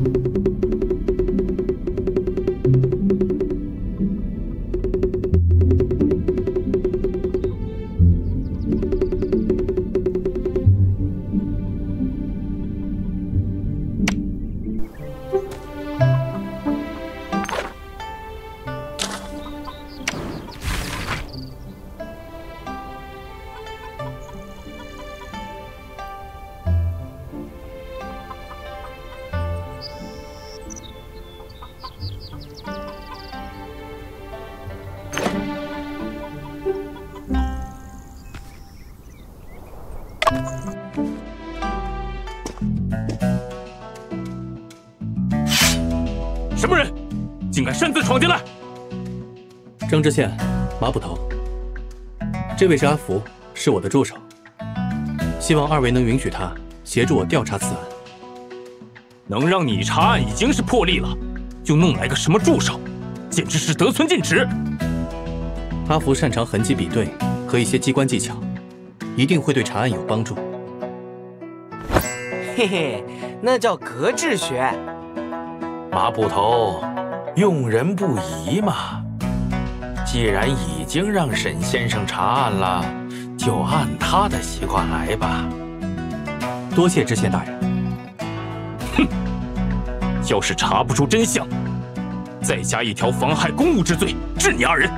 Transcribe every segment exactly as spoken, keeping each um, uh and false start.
什么人，竟敢擅自闯进来？ 郑知县，马捕头，这位是阿福，是我的助手，希望二位能允许他协助我调查此案。 能让你查案已经是破例了，就弄来个什么助手，简直是得寸进尺。 阿福擅长痕迹比对和一些机关技巧，一定会对查案有帮助。 嘿嘿，那叫格致学。 马捕头，用人不疑嘛。既然已经让沈先生查案了，就按他的习惯来吧。 多谢知县大人。 哼，要是查不出真相，再加一条妨害公务之罪，治你二人。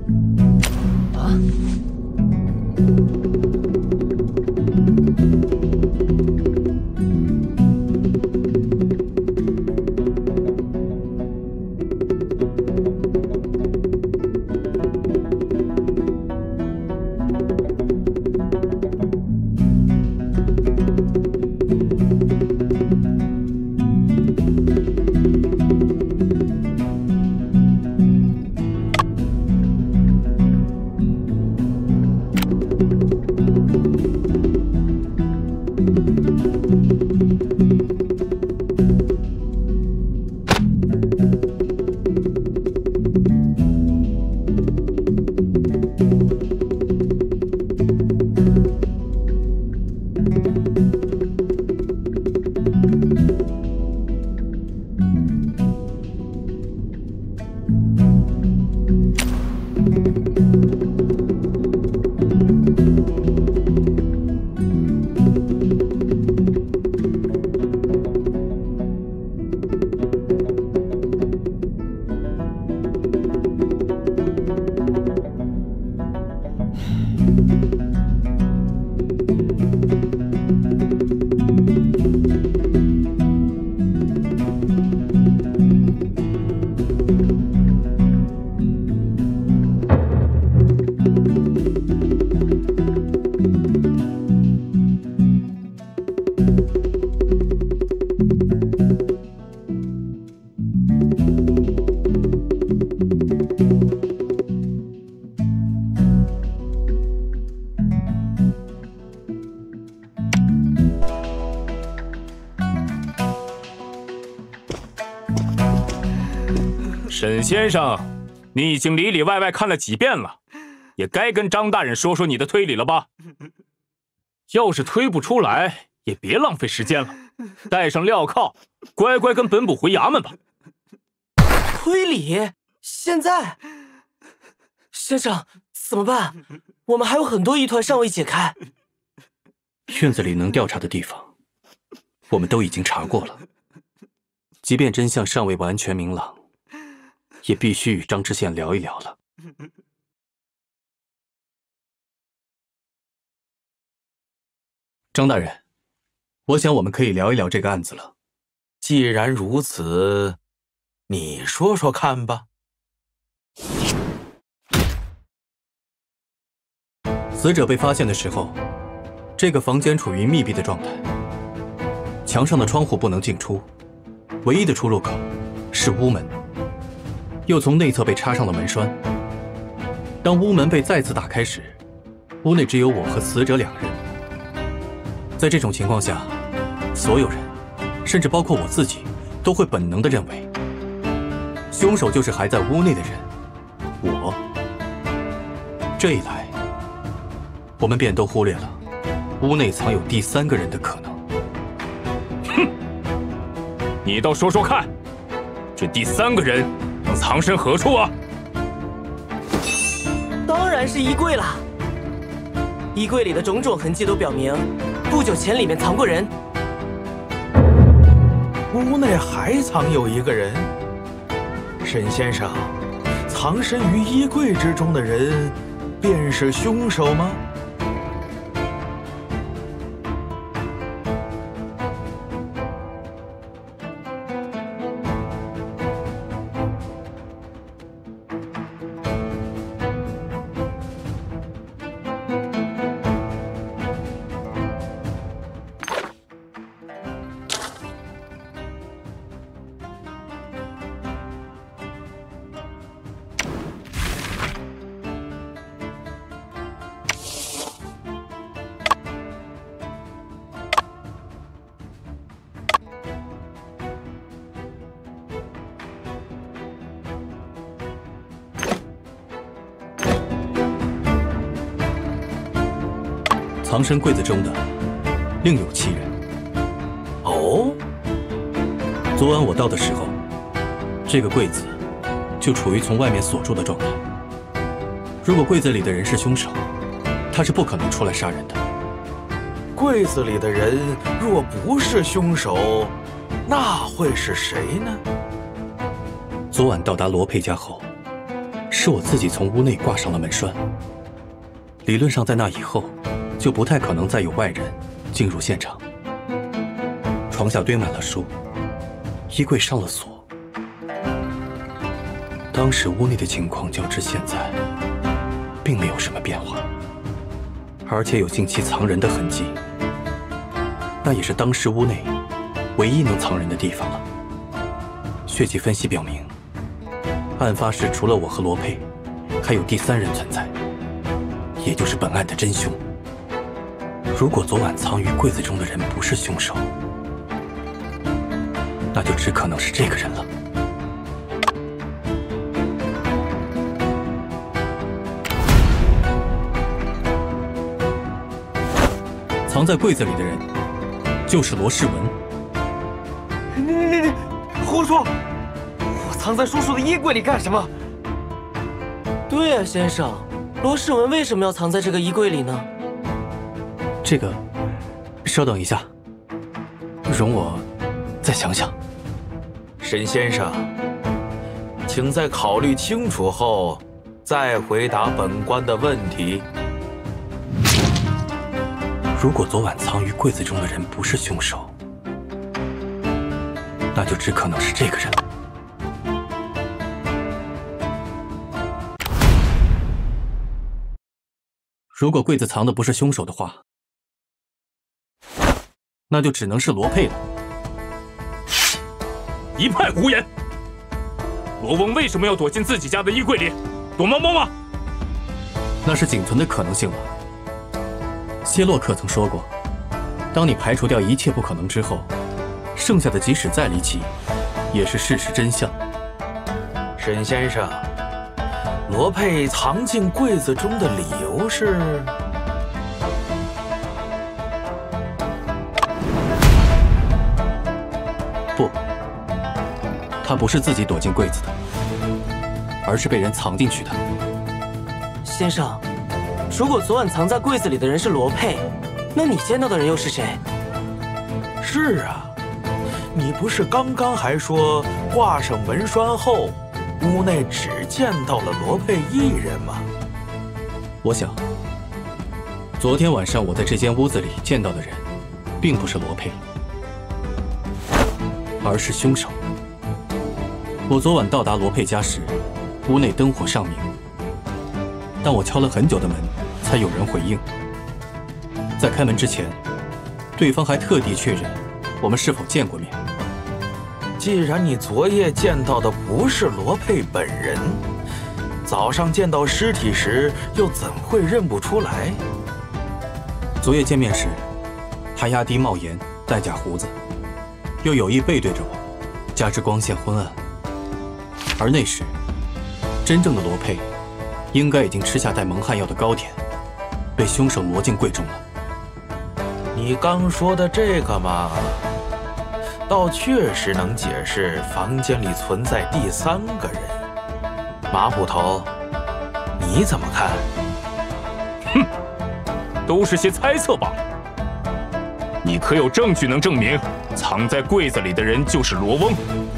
啊！ 沈先生，你已经里里外外看了几遍了，也该跟张大人说说你的推理了吧？要是推不出来，也别浪费时间了，带上镣铐，乖乖跟本部回衙门吧。 推理？现在？先生，怎么办？我们还有很多疑团尚未解开。 院子里能调查的地方，我们都已经查过了。即便真相尚未完全明朗，也必须与张知县聊一聊了。张大人，我想我们可以聊一聊这个案子了。 既然如此，你说说看吧。 死者被发现的时候，这个房间处于密闭的状态，墙上的窗户不能进出，唯一的出入口是屋门，又从内侧被插上了门栓。当屋门被再次打开时，屋内只有我和死者两人。在这种情况下，所有人，甚至包括我自己，都会本能地认为，凶手就是还在屋内的人，我。这一来，我们便都忽略了屋内藏有第三个人的可能。 哼，你倒说说看，这第三个人能藏身何处啊？ 当然是衣柜了。衣柜里的种种痕迹都表明，不久前里面藏过人。 屋内还藏有一个人。沈先生，藏身于衣柜之中的人，便是凶手吗？ 藏身柜子中的另有其人。 哦， 昨晚我到的时候，这个柜子就处于从外面锁住的状态。如果柜子里的人是凶手，他是不可能出来杀人的。 柜子里的人若不是凶手，那会是谁呢？ 昨晚到达罗佩家后， 是我自己从屋内挂上了门栓。理论上，在那以后，就不太可能再有外人进入现场。床下堆满了书，衣柜上了锁。当时屋内的情况较之现在，并没有什么变化，而且有近期藏人的痕迹。那也是当时屋内唯一能藏人的地方了。血迹分析表明，案发时除了我和罗佩，还有第三人存在，也就是本案的真凶。如果昨晚藏于柜子中的人不是凶手，那就只可能是这个人了。藏在柜子里的人就是罗世文。 你你你，胡说！我藏在叔叔的衣柜里干什么？对呀，先生，罗世文为什么要藏在这个衣柜里呢？ 这个，稍等一下，容我再想想。 沈先生，请在考虑清楚后再回答本官的问题。 如果昨晚藏于柜子中的人不是凶手，那就只可能是这个人了。如果柜子藏的不是凶手的话，那就只能是罗佩了。 一派胡言！罗翁为什么要躲进自己家的衣柜里？躲猫猫吗？ 那是仅存的可能性了。谢洛克曾说过，当你排除掉一切不可能之后，剩下的即使再离奇，也是事实真相。 沈先生，罗佩藏进柜子中的理由是？ 不，他不是自己躲进柜子的，而是被人藏进去的。 先生，如果昨晚藏在柜子里的人是罗佩，那你见到的人又是谁？ 是啊，你不是刚刚还说挂上门栓后，屋内只见到了罗佩一人吗？ 我想，昨天晚上我在这间屋子里见到的人，并不是罗佩，而是凶手。我昨晚到达罗佩家时，屋内灯火尚明，但我敲了很久的门，才有人回应。在开门之前，对方还特地确认我们是否见过面。 既然你昨夜见到的不是罗佩本人，早上见到尸体时又怎会认不出来？ 昨夜见面时，他压低帽檐，戴假胡子，又有意背对着我，加之光线昏暗，而那时，真正的罗佩应该已经吃下带蒙汗药的糕点，被凶手挪进柜中了。 你刚说的这个嘛，倒确实能解释房间里存在第三个人。马捕头，你怎么看？ 哼，都是些猜测罢了。你可有证据能证明藏在柜子里的人就是罗翁？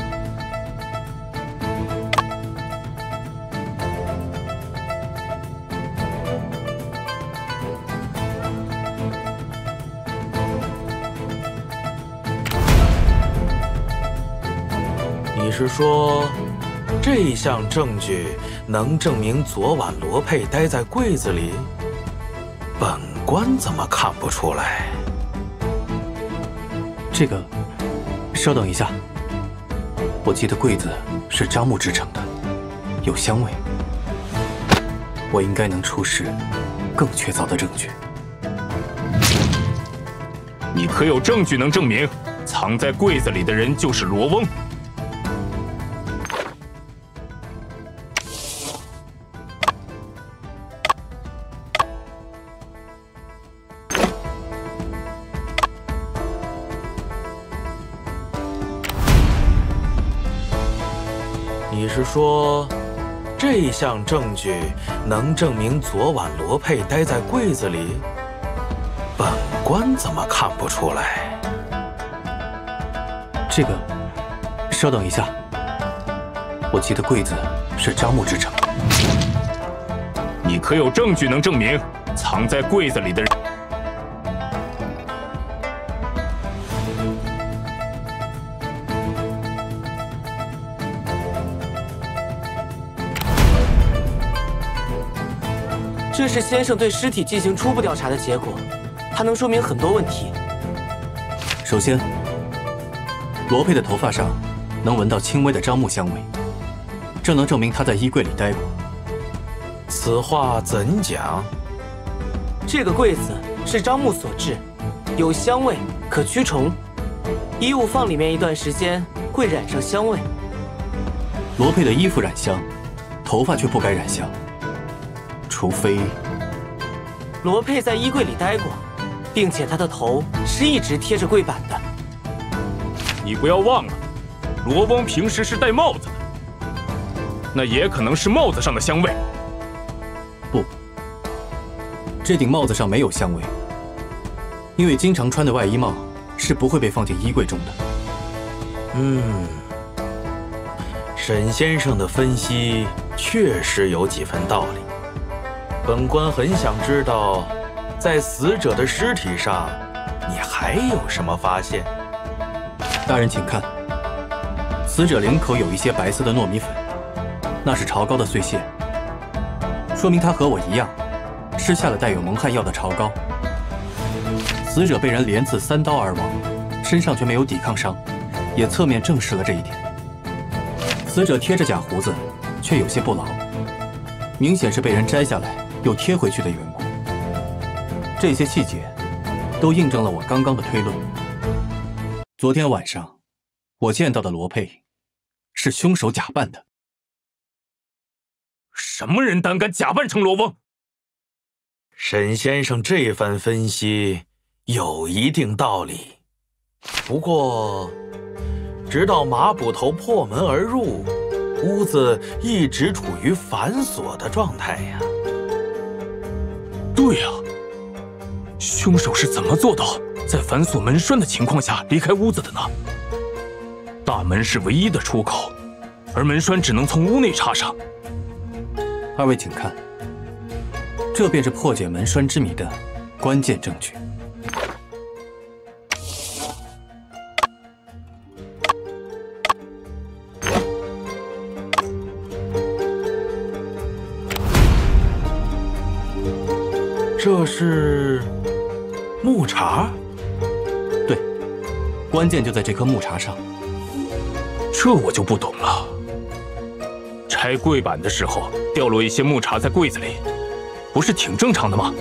你是说，这项证据能证明昨晚罗佩待在柜子里？本官怎么看不出来？ 这个，稍等一下。我记得柜子是樟木制成的，有香味。我应该能出示更确凿的证据。 你可有证据能证明藏在柜子里的人就是罗翁？ 你是说，这项证据能证明昨晚罗佩待在柜子里？本官怎么看不出来？ 这个，稍等一下。我记得柜子是樟木制成的。 你可有证据能证明藏在柜子里的人？ 这是先生对尸体进行初步调查的结果，它能说明很多问题。 首先，罗佩的头发上能闻到轻微的樟木香味，这能证明他在衣柜里待过。 此话怎讲？ 这个柜子是樟木所制，有香味，可驱虫。衣物放里面一段时间会染上香味。 罗佩的衣服染香，头发却不该染香，除非罗佩在衣柜里待过，并且他的头是一直贴着柜板的。 你不要忘了，罗翁平时是戴帽子的，那也可能是帽子上的香味。 不，这顶帽子上没有香味，因为经常穿的外衣帽是不会被放进衣柜中的。 嗯，沈先生的分析确实有几分道理。本官很想知道，在死者的尸体上，你还有什么发现？ 大人请看，死者领口有一些白色的糯米粉，那是潮膏的碎屑，说明他和我一样，吃下了带有蒙汗药的潮膏。死者被人连刺三刀而亡，身上却没有抵抗伤，也侧面证实了这一点。死者贴着假胡子，却有些不牢，明显是被人摘下来又贴回去的缘故。这些细节都印证了我刚刚的推论。昨天晚上我见到的罗佩是凶手假扮的。 什么人胆敢假扮成罗翁？ 沈先生这番分析有一定道理，不过直到马捕头破门而入，屋子一直处于反锁的状态呀。 对呀，凶手是怎么做到在反锁门栓的情况下离开屋子的呢？大门是唯一的出口，而门栓只能从屋内插上。 二位请看，这便是破解门栓之谜的关键证据。 这是木茬？ 对，关键就在这颗木茬上。 这我就不懂了。拆柜板的时候掉落一些木茬在柜子里，不是挺正常的吗？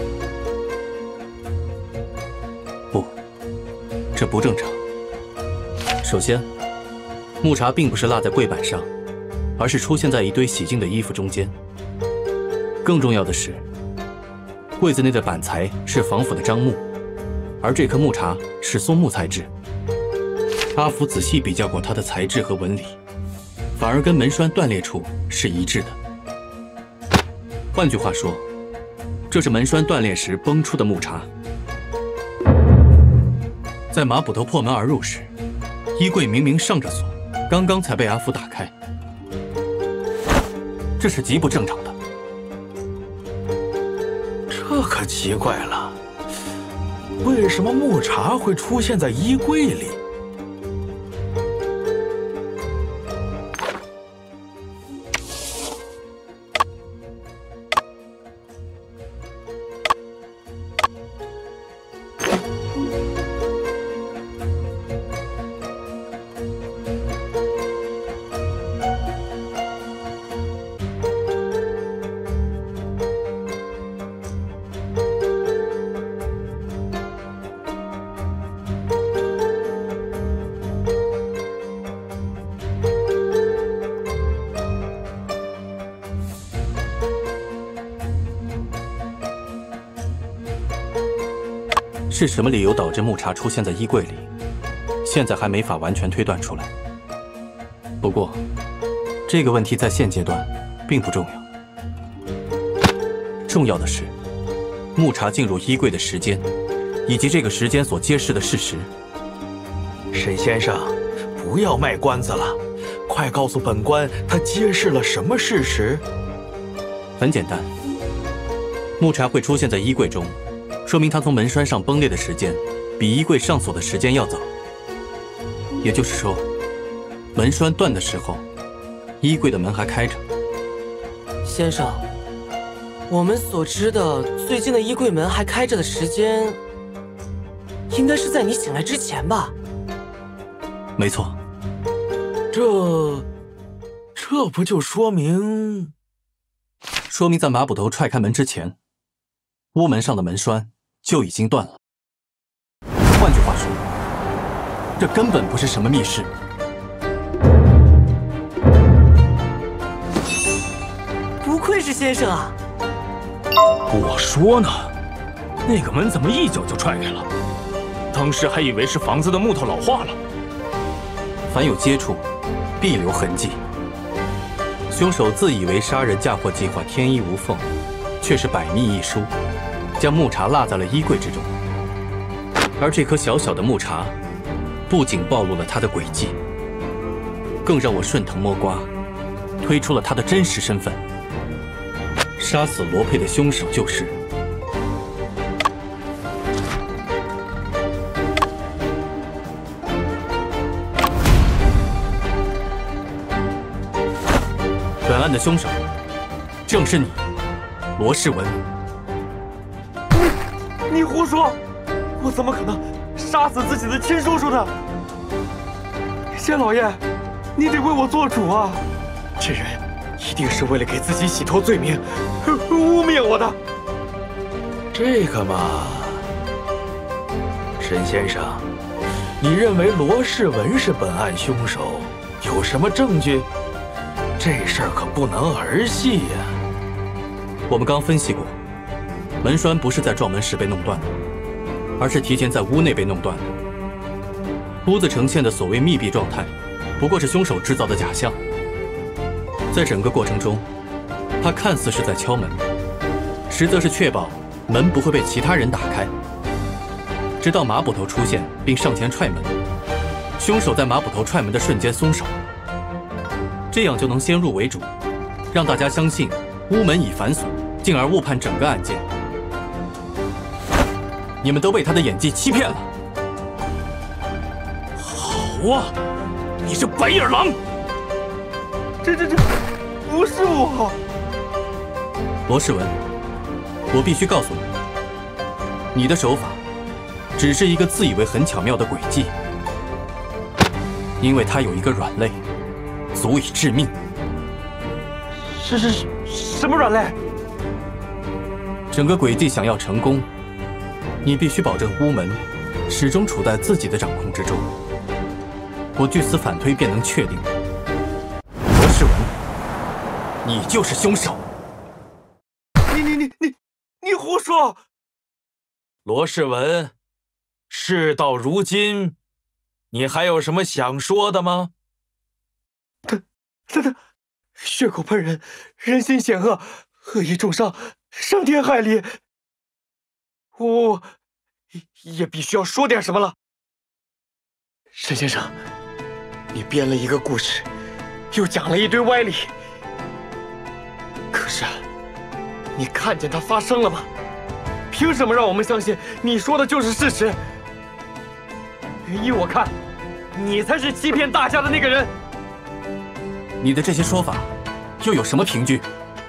不，这不正常。首先，木茬并不是落在柜板上，而是出现在一堆洗净的衣服中间。更重要的是，柜子内的板材是防腐的樟木，而这颗木茬是松木材质。阿福仔细比较过它的材质和纹理，反而跟门栓断裂处是一致的。换句话说，这是门栓断裂时崩出的木茬。在马捕头破门而入时，衣柜明明上着锁，刚刚才被阿福打开，这是极不正常的。 这可奇怪了，为什么木茬会出现在衣柜里？ 是什么理由导致木茬出现在衣柜里？现在还没法完全推断出来。不过，这个问题在现阶段并不重要。重要的是，木茬进入衣柜的时间，以及这个时间所揭示的事实。 沈先生，不要卖关子了，快告诉本官，他揭示了什么事实？ 很简单， 木柴会出现在衣柜中，说明它从门栓上崩裂的时间比衣柜上锁的时间要早。也就是说，门栓断的时候，衣柜的门还开着。 先生，我们所知的最近的衣柜门还开着的时间，应该是在你醒来之前吧？ 没错。 这，这不就说明…… 说明在马捕头踹开门之前，屋门上的门栓就已经断了。换句话说，这根本不是什么密室。 不愧是先生啊！ 我说呢，那个门怎么一脚就踹开了？当时还以为是房子的木头老化了。 凡有接触，必留痕迹。凶手自以为杀人嫁祸计划天衣无缝，却是百密一疏，将木茬落在了衣柜之中。而这颗小小的木茬，不仅暴露了他的诡计，更让我顺藤摸瓜，推出了他的真实身份。杀死罗佩的凶手就是本案的凶手，正是你，罗世文。 你你胡说！我怎么可能杀死自己的亲叔叔呢？谢老爷，你得为我做主啊！这人一定是为了给自己洗脱罪名，污蔑我的。 这个嘛，沈先生，你认为罗世文是本案凶手，有什么证据？这事儿可不能儿戏呀！ 我们刚分析过，门栓不是在撞门时被弄断的，而是提前在屋内被弄断的。屋子呈现的所谓密闭状态，不过是凶手制造的假象。在整个过程中，他看似是在敲门，实则是确保门不会被其他人打开。直到马捕头出现并上前踹门，凶手在马捕头踹门的瞬间松手。这样就能先入为主，让大家相信屋门已反锁，进而误判整个案件。你们都被他的演技欺骗了。 好啊，你这白眼狼！ 这这这，不是我。 罗世文，我必须告诉你，你的手法只是一个自以为很巧妙的诡计，因为它有一个软肋。足以致命。 是是是，什么软肋？ 整个诡计想要成功，你必须保证屋门始终处在自己的掌控之中。我据此反推，便能确定，罗世文，你就是凶手。 你你你你你胡说！ 罗世文，事到如今，你还有什么想说的吗？ 他他他，血口喷人，人心险恶，恶意重伤，伤天害理。我也必须要说点什么了。沈先生，你编了一个故事，又讲了一堆歪理。可是，你看见它发生了吗？凭什么让我们相信你说的就是事实？依我看，你才是欺骗大家的那个人。 你的这些说法又有什么凭据？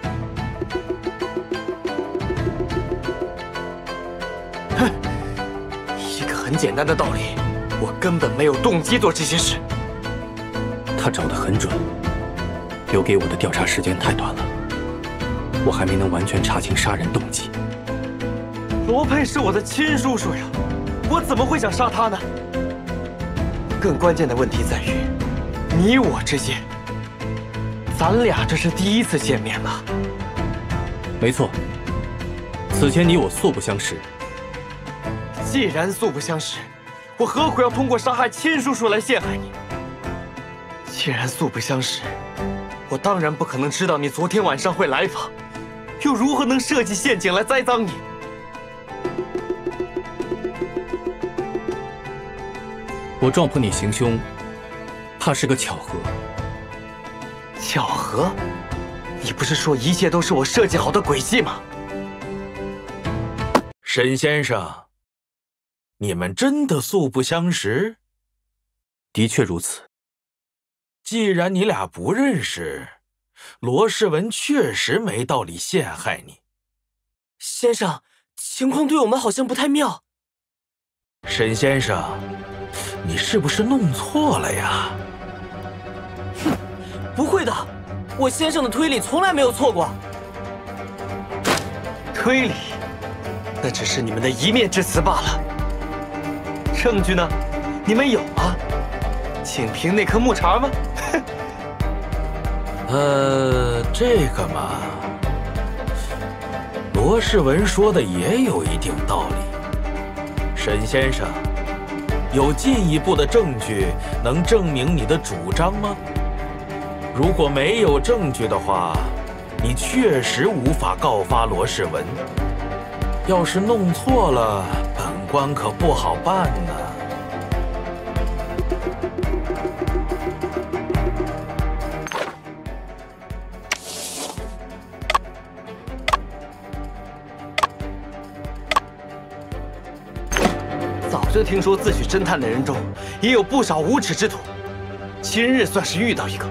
哼，一个很简单的道理，我根本没有动机做这些事。 他找得很准，留给我的调查时间太短了，我还没能完全查清杀人动机。 罗佩是我的亲叔叔呀，我怎么会想杀他呢？更关键的问题在于，你我之间。咱俩这是第一次见面吧？ 没错，此前你我素不相识。 既然素不相识，我何苦要通过杀害亲叔叔来陷害你？既然素不相识，我当然不可能知道你昨天晚上会来访，又如何能设计陷阱来栽赃你？ 我撞破你行凶，怕是个巧合。 巧合？你不是说一切都是我设计好的诡计吗？ 沈先生，你们真的素不相识？ 的确如此。 既然你俩不认识，罗世文确实没道理陷害你。 先生，情况对我们好像不太妙。 沈先生，你是不是弄错了呀？ 哼，不会的，我先生的推理从来没有错过。推理，那只是你们的一面之词罢了。证据呢？你们有吗？仅凭那棵木茬吗？ 呃，这个嘛，罗世文说的也有一定道理。沈先生，有进一步的证据能证明你的主张吗？如果没有证据的话，你确实无法告发罗世文。要是弄错了，本官可不好办呢。 早就听说自诩侦探的人中也有不少无耻之徒，今日算是遇到一个。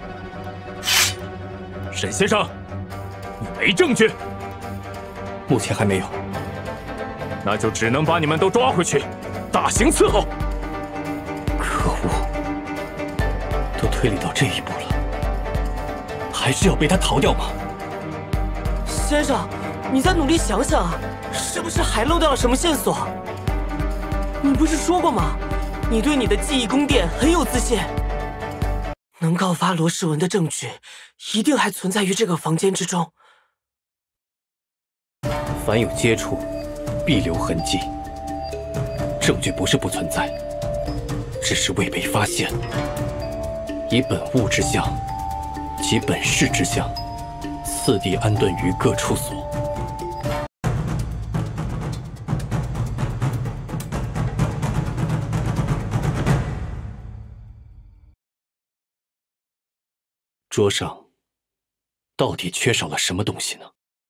沈先生，你没证据？ 目前还没有。 那就只能把你们都抓回去，大刑伺候。 可恶，都推理到这一步了，还是要被他逃掉吗？ 先生，你再努力想想啊，是不是还漏掉了什么线索？你不是说过吗？你对你的记忆宫殿很有自信，能告发罗世文的证据，一定还存在于这个房间之中。 凡有接触，必留痕迹。证据不是不存在，只是未被发现。以本物之相及本事之相，次第安顿于各处所。桌上到底缺少了什么东西呢？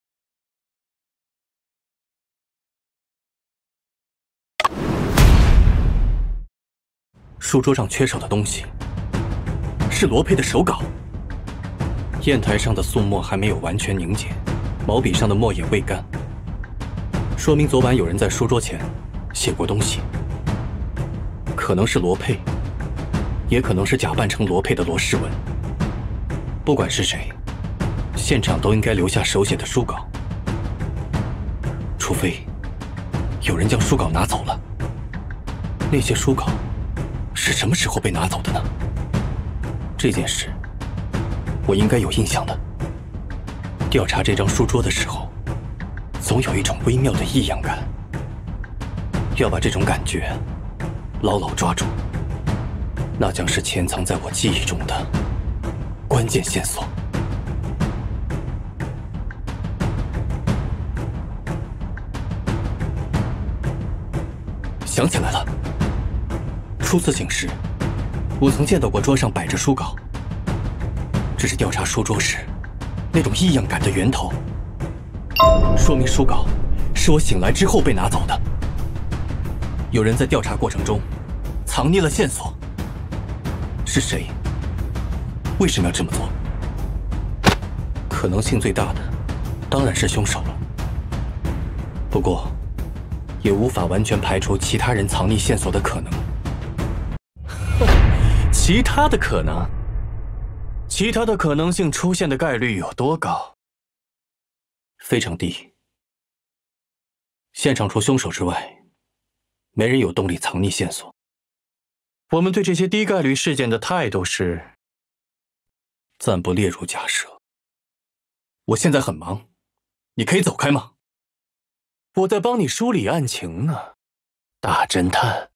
书桌上缺少的东西是罗佩的手稿。砚台上的素墨还没有完全凝结，毛笔上的墨也未干，说明昨晚有人在书桌前写过东西。可能是罗佩，也可能是假扮成罗佩的罗世文。不管是谁，现场都应该留下手写的书稿，除非有人将书稿拿走了。那些书稿是什么时候被拿走的呢？这件事我应该有印象的。调查这张书桌的时候，总有一种微妙的异样感，要把这种感觉牢牢抓住，那将是潜藏在我记忆中的关键线索。想起来了，初次醒时，我曾见到过桌上摆着书稿，这是调查书桌时那种异样感的源头，说明书稿是我醒来之后被拿走的。有人在调查过程中藏匿了线索，是谁？为什么要这么做？可能性最大的当然是凶手了，不过也无法完全排除其他人藏匿线索的可能。其他的可能，其他的可能性出现的概率有多高？非常低。现场除凶手之外，没人有动力藏匿线索。我们对这些低概率事件的态度是暂不列入假设。我现在很忙，你可以走开吗？我在帮你梳理案情呢，大侦探。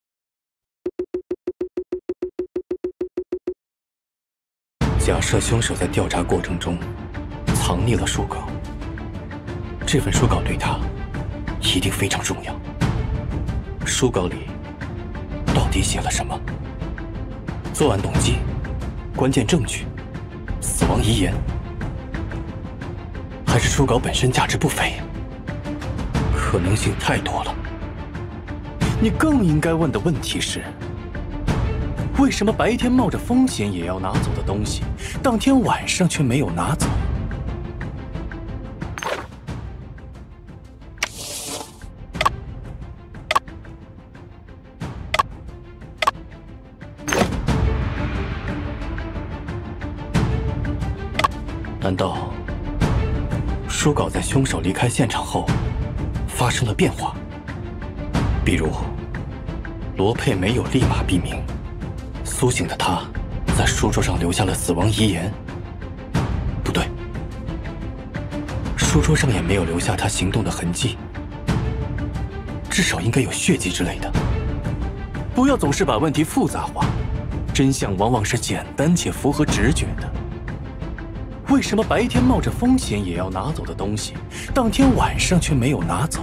假设凶手在调查过程中藏匿了书稿，这份书稿对他一定非常重要。书稿里到底写了什么？作案动机、关键证据、死亡遗言，还是书稿本身价值不菲？可可能性太多了。你更应该问的问题是：为什么白天冒着风险也要拿走的东西，当天晚上却没有拿走？难道书稿在凶手离开现场后发生了变化？比如，罗佩没有立马毙命，苏醒的他在书桌上留下了死亡遗言。不对，书桌上也没有留下他行动的痕迹，至少应该有血迹之类的。不要总是把问题复杂化，真相往往是简单且符合直觉的。为什么白天冒着风险也要拿走的东西，当天晚上却没有拿走？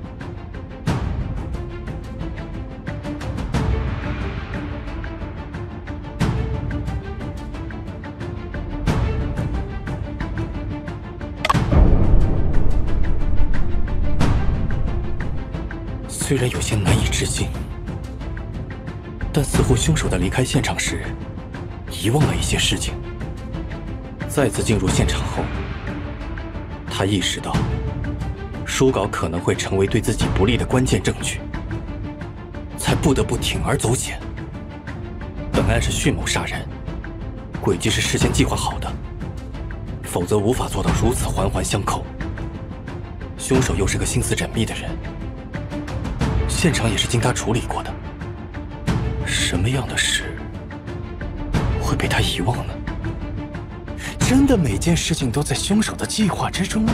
虽然有些难以置信，但似乎凶手在离开现场时遗忘了一些事情。再次进入现场后，他意识到书稿可能会成为对自己不利的关键证据，才不得不铤而走险。本案是蓄谋杀人，诡计是事先计划好的，否则无法做到如此环环相扣。凶手又是个心思缜密的人，现场也是经他处理过的，什么样的事会被他遗忘呢？真的每件事情都在凶手的计划之中吗？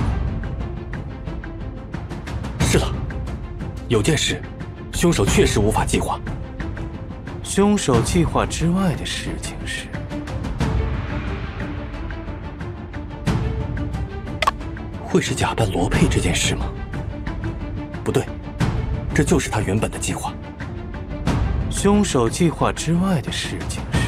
是了，有件事，凶手确实无法计划。凶手计划之外的事情是，会是假扮罗佩这件事吗？不对，这就是他原本的计划。凶手计划之外的事情是，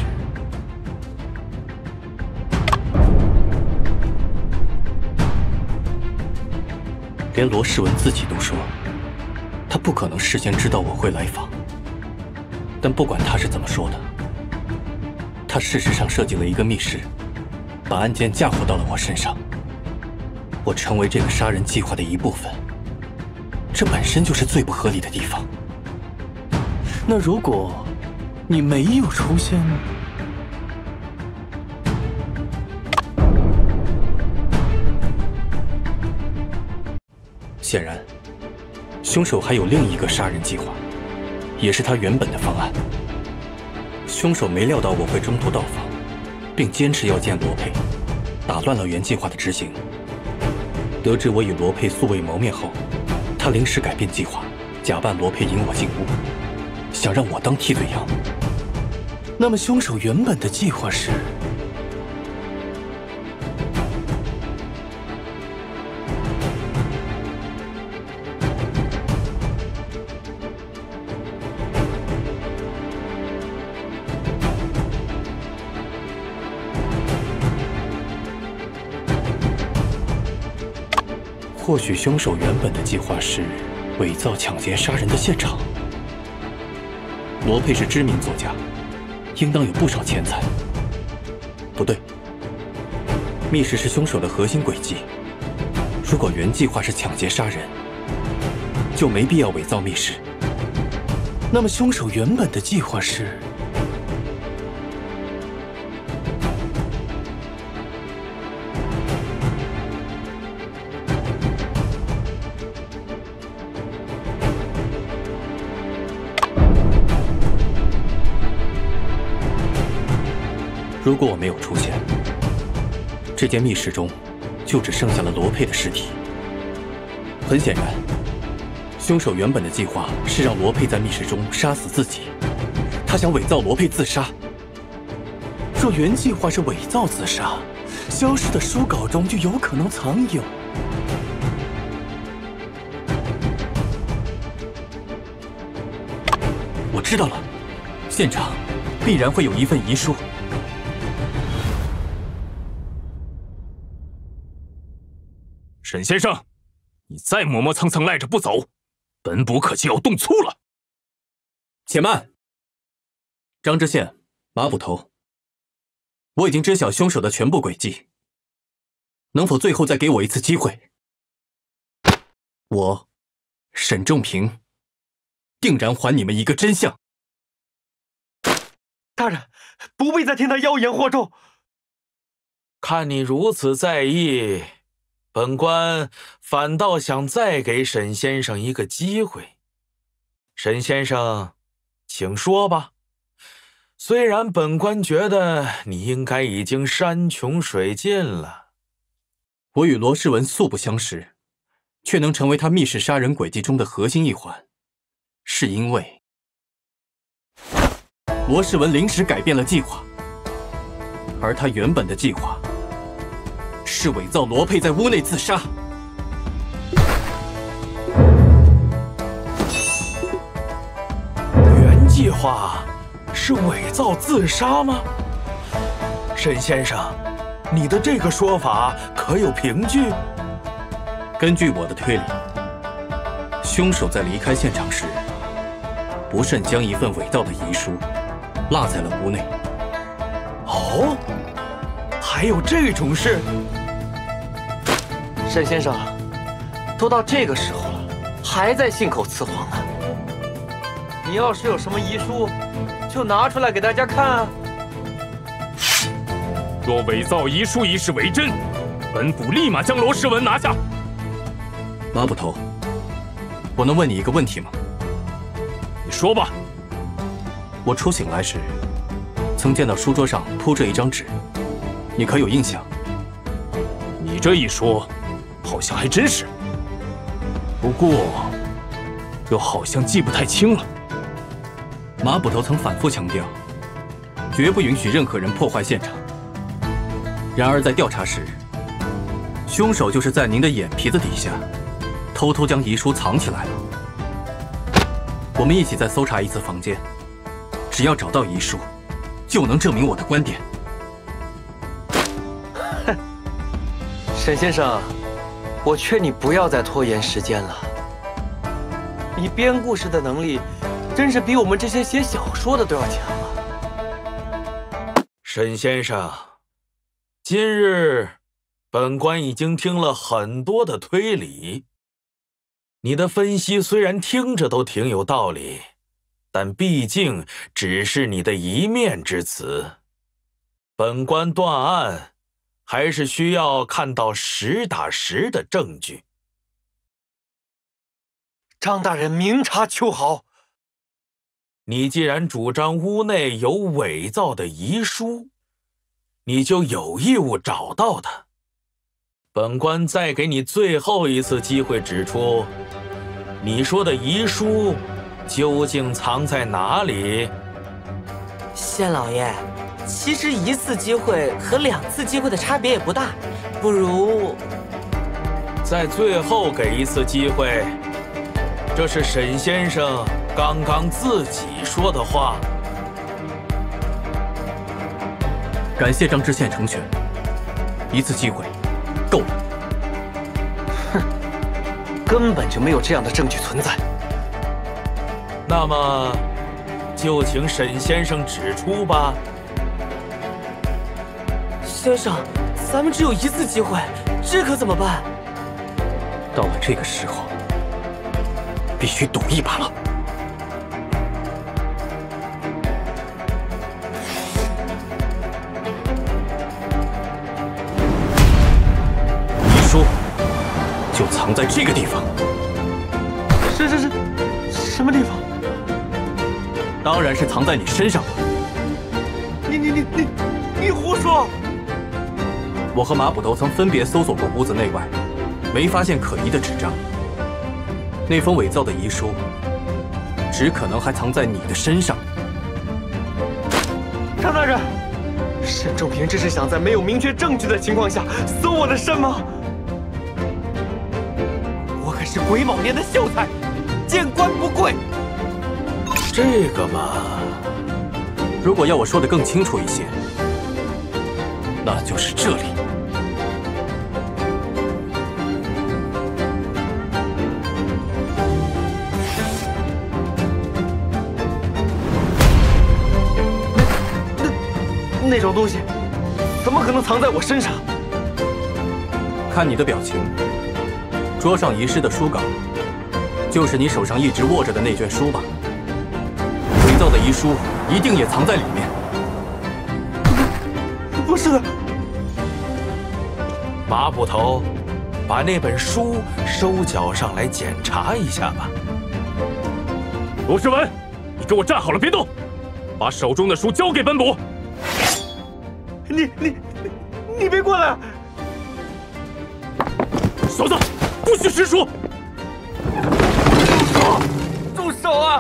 连罗世文自己都说，他不可能事先知道我会来访。但不管他是怎么说的，他事实上设计了一个密室，把案件嫁祸到了我身上。我成为这个杀人计划的一部分，这本身就是最不合理的地方。那如果你没有出现呢？显然，凶手还有另一个杀人计划，也是他原本的方案。凶手没料到我会中途到访，并坚持要见罗佩，打乱了原计划的执行。得知我与罗佩素未谋面后，他临时改变计划，假扮罗佩引我进屋，想让我当替罪羊。那么凶手原本的计划是？或许凶手原本的计划是伪造抢劫杀人的现场。罗佩是知名作家，应当有不少钱财。不对，密室是凶手的核心轨迹。如果原计划是抢劫杀人，就没必要伪造密室。那么凶手原本的计划是？如果我没有出现，这间密室中就只剩下了罗佩的尸体。很显然，凶手原本的计划是让罗佩在密室中杀死自己，他想伪造罗佩自杀。若原计划是伪造自杀，消失的书稿中就有可能藏有……我知道了，现场必然会有一份遗书。 沈先生，你再磨磨蹭蹭赖着不走， 本捕可就要动粗了。 且慢，张知县、马捕头，我已经知晓凶手的全部轨迹，能否最后再给我一次机会？我，沈仲平，定然还你们一个真相。 大人，不必再听他妖言惑众。 看你如此在意，本官反倒想再给沈先生一个机会。沈先生，请说吧。虽然本官觉得你应该已经山穷水尽了。 我与罗诗文素不相识，却能成为他密室杀人轨迹中的核心一环，是因为罗诗文临时改变了计划，而他原本的计划是伪造罗佩在屋内自杀。 原计划是伪造自杀吗？沈先生，你的这个说法可有凭据？ 根据我的推理，凶手在离开现场时，不慎将一份伪造的遗书落在了屋内。 哦，还有这种事？ 沈先生，都到这个时候了，还在信口雌黄啊！你要是有什么遗书，就拿出来给大家看啊！ 若伪造遗书一事为真，本捕立马将罗诗文拿下。 马捕头，我能问你一个问题吗？ 你说吧。 我初醒来时，曾见到书桌上铺着一张纸，你可有印象？ 你这一说，好像还真是。不过，又好像记不太清了。 马捕头曾反复强调，绝不允许任何人破坏现场。然而在调查时，凶手就是在您的眼皮子底下，偷偷将遗书藏起来了。我们一起再搜查一次房间，只要找到遗书，就能证明我的观点。 哼，沈先生，我劝你不要再拖延时间了。你编故事的能力，真是比我们这些写小说的都要强啊！ 沈先生，今日本官已经听了很多的推理，你的分析虽然听着都挺有道理，但毕竟只是你的一面之词。本官断案，还是需要看到实打实的证据。 张大人明察秋毫。 你既然主张屋内有伪造的遗书，你就有义务找到它。本官再给你最后一次机会，指出你说的遗书究竟藏在哪里？ 县老爷，其实一次机会和两次机会的差别也不大，不如在最后给一次机会。这是沈先生刚刚自己说的话。 感谢张知县成全，一次机会够了。 哼，根本就没有这样的证据存在。 那么，就请沈先生指出吧。 先生，咱们只有一次机会，这可怎么办？ 到了这个时候，必须赌一把了。遗书就藏在这个地方。 是是是，什么地方？ 当然是藏在你身上。 你你你你你胡说！ 我和马捕头曾分别搜索过屋子内外，没发现可疑的纸张。那封伪造的遗书，只可能还藏在你的身上。 张大人，沈仲平这是想在没有明确证据的情况下搜我的身吗？我可是癸卯年的秀才，见官不跪。 这个嘛， 如果要我说的更清楚一些，那就是这里。 那种东西怎么可能藏在我身上？ 看你的表情，桌上遗失的书稿，就是你手上一直握着的那卷书吧？伪造的遗书一定也藏在里面。 不是的。 马捕头，把那本书收缴上来检查一下吧。 罗世文，你给我站好了，别动，把手中的书交给本捕。 你你你别过来！ 小子，不许识书！ 住手！住手啊！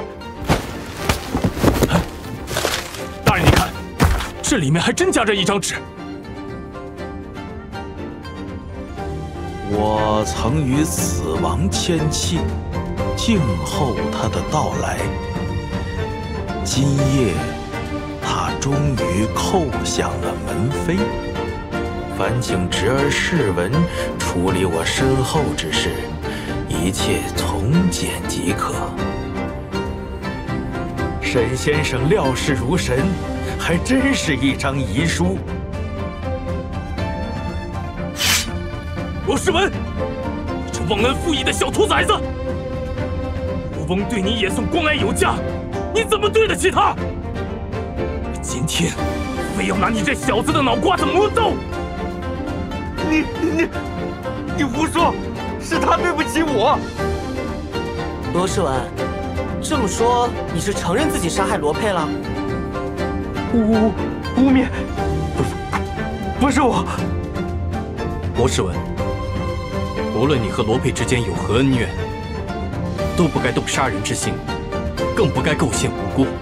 大人，你看，这里面还真夹着一张纸。 我曾与死亡签契，静候他的到来。今夜，他终于叩响了门扉。烦请侄儿世文处理我身后之事，一切从简即可。沈先生料事如神，还真是一张遗书。 罗世文，你这忘恩负义的小兔崽子！国翁对你也算关爱有加，你怎么对得起他？今天非要拿你这小子的脑瓜子磨走！ 你你你胡说！是他对不起我。 罗世文，这么说你是承认自己杀害罗佩了？ 污污蔑，不不是我。 罗世文，无论你和罗佩之间有何恩怨，都不该动杀人之心，更不该构陷无辜。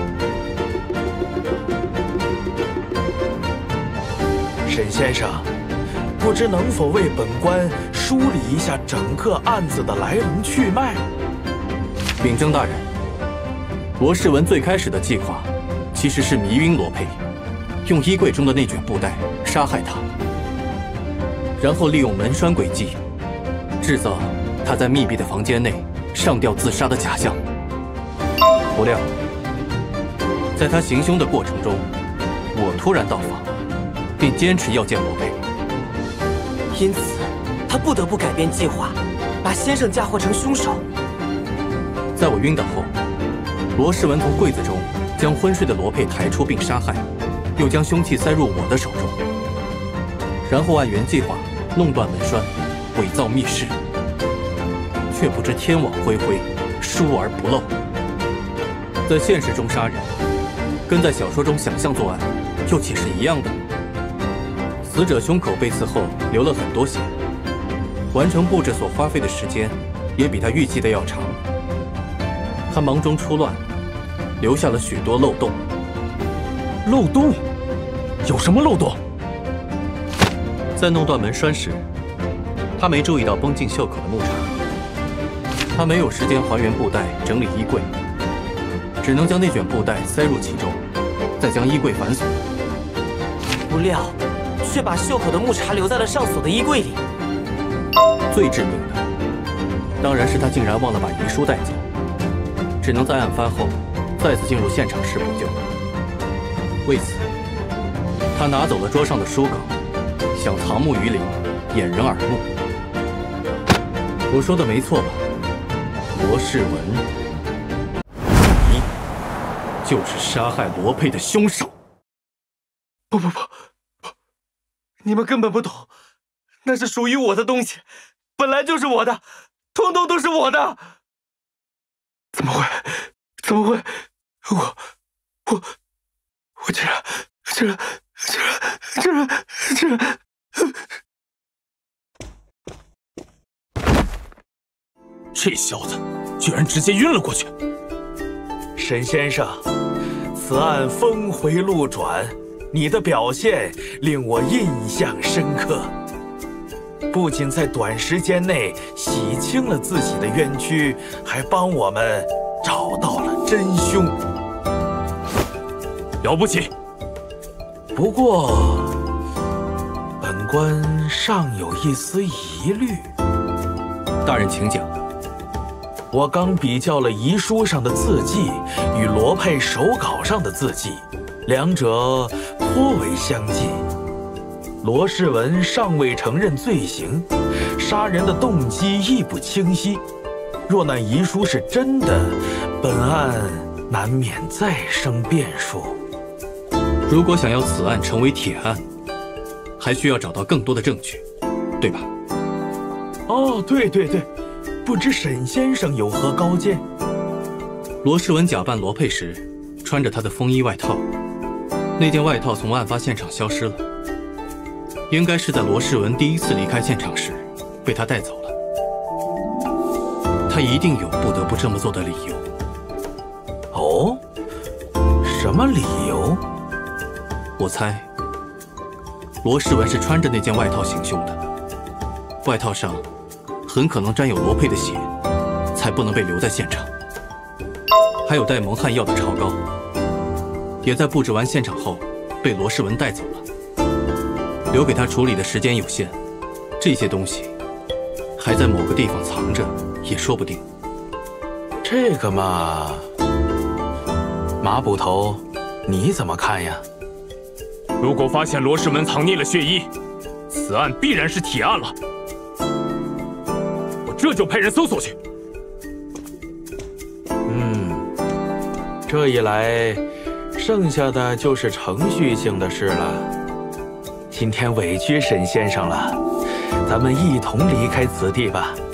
沈先生，不知能否为本官梳理一下整个案子的来龙去脉？ 秉正大人，罗世文最开始的计划其实是迷晕罗佩，用衣柜中的那卷布袋杀害他，然后利用门栓诡计，制造他在密闭的房间内上吊自杀的假象。不料，在他行凶的过程中，我突然到访，便坚持要见罗佩。 因此，他不得不改变计划，把先生嫁祸成凶手。 在我晕倒后，罗世文从柜子中将昏睡的罗佩抬出并杀害，又将凶器塞入我的手中，然后按原计划弄断门栓，伪造密室。却不知天网恢恢，疏而不漏。在现实中杀人，跟在小说中想象作案，又岂是一样的？死者胸口被刺后流了很多血，完成布置所花费的时间也比他预计的要长。他忙中出乱，留下了许多漏洞。 漏洞？有什么漏洞？ 在弄断门栓时，他没注意到绷进袖口的木叉。他没有时间还原布袋，整理衣柜，只能将那卷布袋塞入其中，再将衣柜反锁。 不料，却把袖口的木叉留在了上锁的衣柜里。 最致命的，当然是他竟然忘了把遗书带走，只能在案发后再次进入现场时补救。为此，他拿走了桌上的书稿，想藏木于林，掩人耳目。我说的没错吧？罗世文，你就是杀害罗佩的凶手。 不不不不，你们根本不懂，那是属于我的东西，本来就是我的，通通都是我的。怎么会？怎么会？我我我竟然竟然竟然竟然竟然！ 这小子居然直接晕了过去。 沈先生，此案峰回路转，你的表现令我印象深刻。不仅在短时间内洗清了自己的冤屈，还帮我们找到了真凶。 了不起！ 不过，本官尚有一丝疑虑。 大人，请讲。 我刚比较了遗书上的字迹与罗佩手稿上的字迹， 两者颇为相近。罗世文尚未承认罪行，杀人的动机亦不清晰。若那遗书是真的，本案难免再生变数。 如果想要此案成为铁案，还需要找到更多的证据，对吧？ 哦，对对对，不知沈先生有何高见？ 罗世文假扮罗佩时，穿着他的风衣外套，那件外套从案发现场消失了，应该是在罗世文第一次离开现场时被他带走了。他一定有不得不这么做的理由。 哦，什么理由？ 我猜，罗世文是穿着那件外套行凶的，外套上很可能沾有罗佩的血，才不能被留在现场。还有带蒙汗药的草膏，也在布置完现场后被罗世文带走了，留给他处理的时间有限，这些东西还在某个地方藏着，也说不定。 这个嘛，马捕头，你怎么看呀？ 如果发现罗世文藏匿了血衣，此案必然是铁案了。我这就派人搜索去。 嗯，这一来，剩下的就是程序性的事了。今天委屈沈先生了，咱们一同离开此地吧。